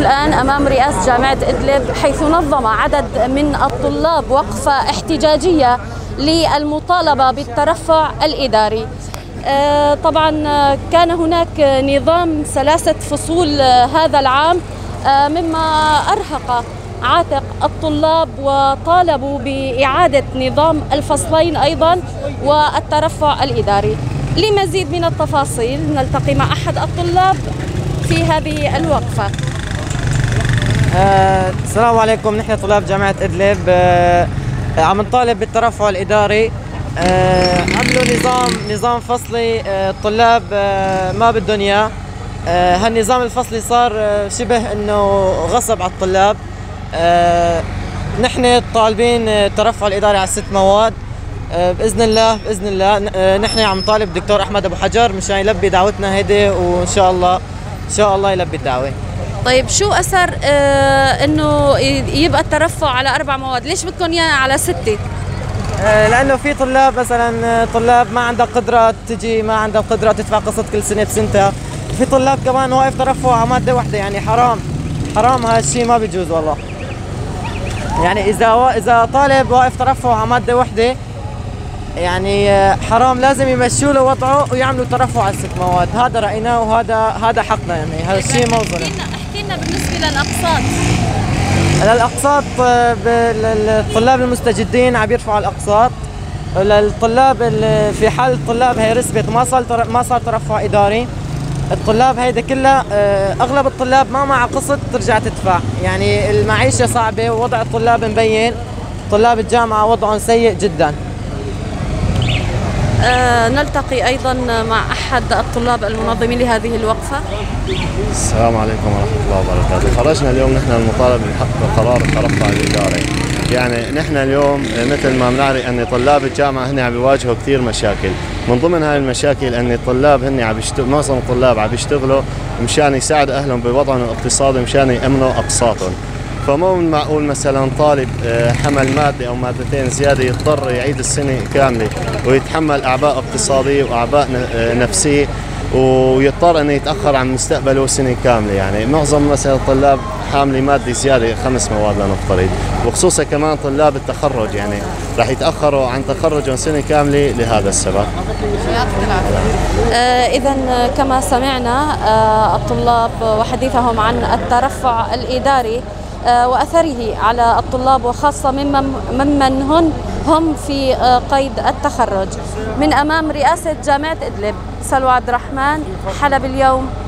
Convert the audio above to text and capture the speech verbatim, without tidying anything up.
الآن أمام رئاسة جامعة إدلب، حيث نظم عدد من الطلاب وقفة احتجاجية للمطالبة بالترفع الإداري. طبعا كان هناك نظام ثلاثة فصول هذا العام، مما أرهق عاتق الطلاب، وطالبوا بإعادة نظام الفصلين أيضا والترفع الإداري. لمزيد من التفاصيل نلتقي مع أحد الطلاب في هذه الوقفة. آه، السلام عليكم. نحن طلاب جامعة إدلب، آه، عم نطالب بالترفع الإداري. آه، عملوا نظام نظام فصلي، آه، الطلاب آه، ما بدهم إياه. آه، هالنظام الفصلي صار آه، شبه إنه غصب على الطلاب. آه، نحن طالبين الترفع الإداري على ست مواد. آه، بإذن الله بإذن الله آه، نحن عم نطالب الدكتور أحمد أبو حجر مشان يلبي دعوتنا هيدي، وإن شاء الله إن شاء الله يلبي الدعوة. طيب شو أثر آه إنه يبقى الترفع على أربع مواد؟ ليش بدكم إياه على ستة؟ آه لأنه في طلاب مثلا طلاب ما عندها قدرة تجي، ما عندها قدرة تدفع قسط كل سنة بسنتها. في طلاب كمان واقف ترفع على مادة واحدة، يعني حرام حرام هالشيء ما بيجوز والله. يعني إذا إذا طالب واقف ترفع على مادة واحدة يعني حرام، لازم يمشوا له وضعه ويعملوا ترفع على الست مواد. هذا رأيناه وهذا هذا حقنا، يعني هذا الشيء مو ظلم. احكي لنا بالنسبة للأقساط. للأقساط الطلاب المستجدين عم يرفعوا الأقساط. للطلاب في حال الطلاب هي رسبت ما صار ما صار ترفع إداري. الطلاب هيدا كلها أغلب الطلاب ما معها قسط ترجع تدفع، يعني المعيشة صعبة ووضع الطلاب مبين. طلاب الجامعة وضعهم سيء جدا. آه نلتقي أيضا مع أحد الطلاب المنظمين لهذه الوقفة. السلام عليكم ورحمة الله وبركاته. خرجنا اليوم نحن المطالب بحق قرار الترفع الإداري. يعني نحن اليوم مثل ما بنعرف أن طلاب الجامعة هن عم بيواجهوا كثير مشاكل، من ضمن هاي المشاكل أن الطلاب هن عم بيشتغلوا، معظم الطلاب عم بيشتغلوا مشان يساعدوا أهلهم بوضعهم الاقتصادي، مشان يأمنوا أقساطهم. فمو من معقول مثلا طالب حمل مادة أو مادتين زيادة يضطر يعيد السنة كاملة ويتحمل أعباء اقتصادية وأعباء نفسية، ويضطر أنه يتأخر عن مستقبله سنة كاملة. يعني معظم مثلا الطلاب حاملة مادة زيادة خمس مواد لنفترض، وخصوصا كمان طلاب التخرج يعني راح يتأخروا عن تخرجهم سنة كاملة لهذا السبب. آه إذا كما سمعنا آه الطلاب وحديثهم عن الترفع الإداري وأثره على الطلاب، وخاصة ممن, ممن هن هم في قيد التخرج. من أمام رئاسة جامعة إدلب، سلوى عبد الرحمن، حلب اليوم.